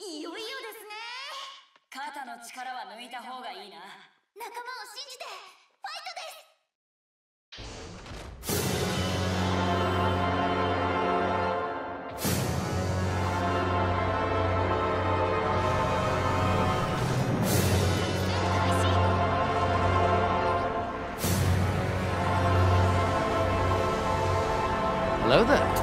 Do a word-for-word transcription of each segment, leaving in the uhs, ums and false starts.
いよいよですね。肩の力は抜いた方がいいな。仲間を信じてファイトです。 Hello there.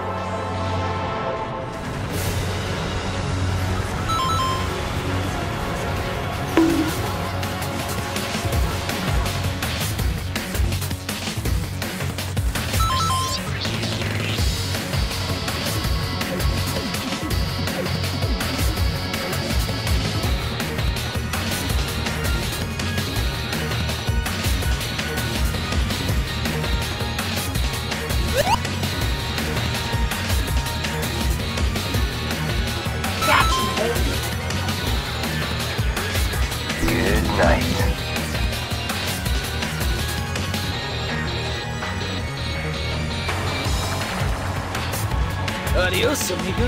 Adios, amigo.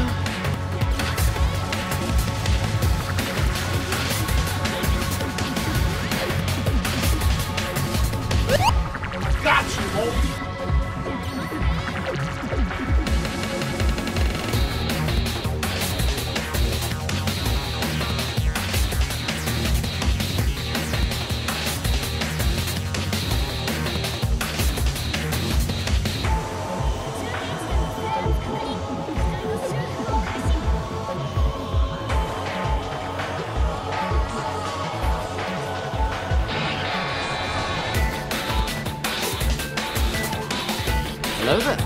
Got you, homie. Hello there.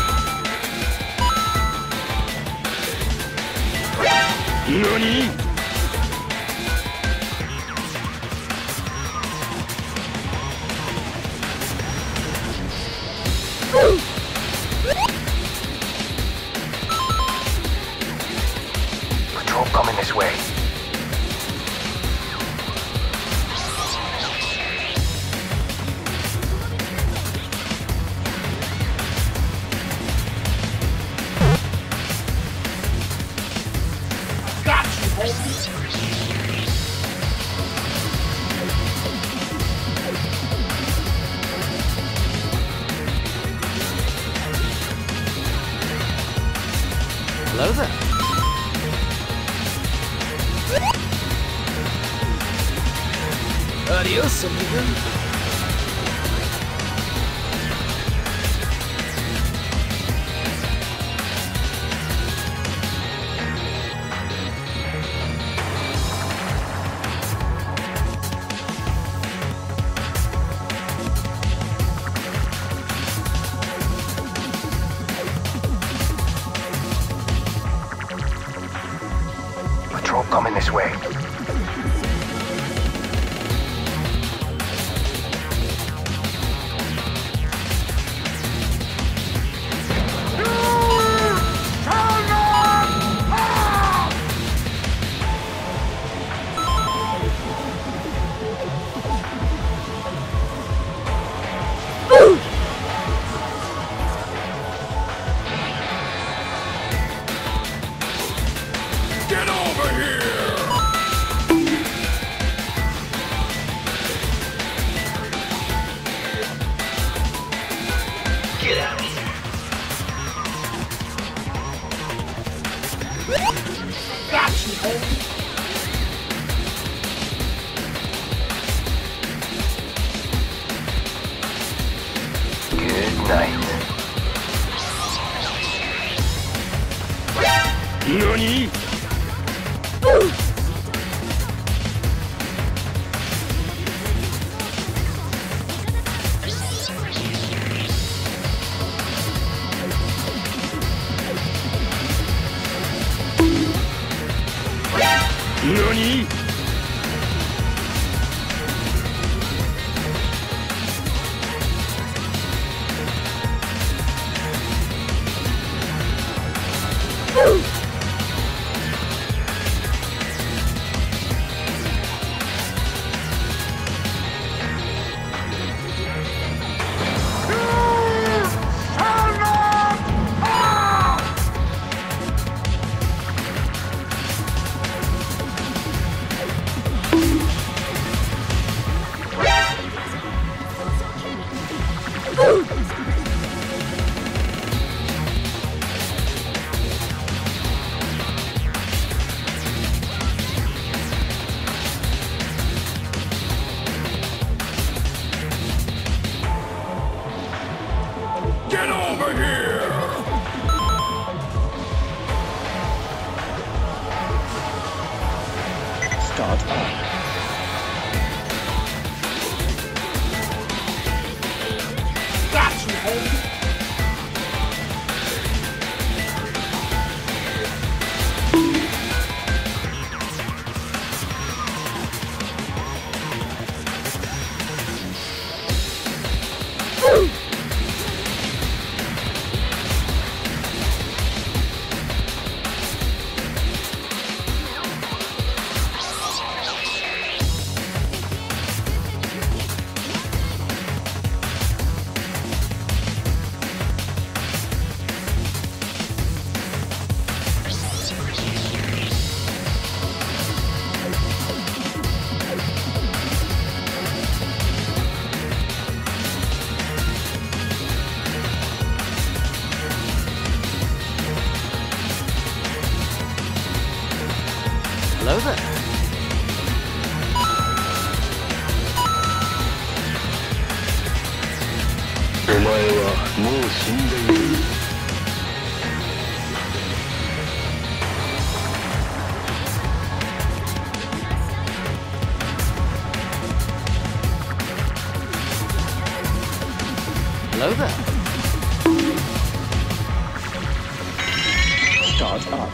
Nani? Patrol coming this way. Hello there. Adios, amigo. Patrol coming this way. Get over here! Get out of here. Got you, homie. Good night. Nani? Nani? Start up. Got you, homie. Hello there. お前はもう死んでいる。 Hello there. Start up.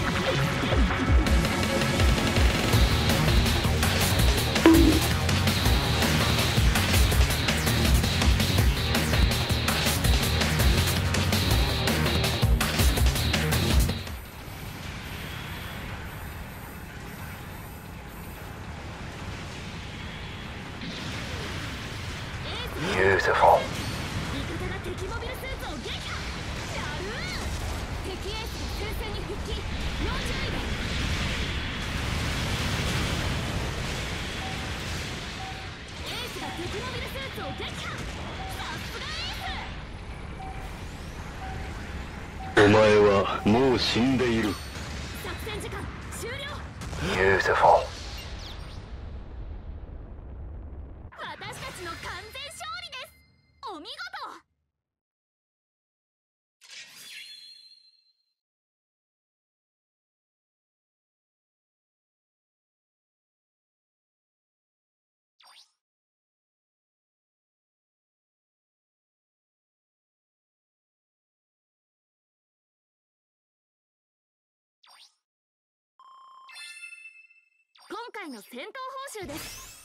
Beautiful. 味方が敵モビルスーツを撃破。やるー。敵エースが戦線に復帰。要注意です。エースが敵モビルスーツを撃破。さすがエース。 お前はもう死んでいる。 作戦時間終了。 Beautiful. 私たちの完全勝利です。お見事。今回の戦闘報酬です。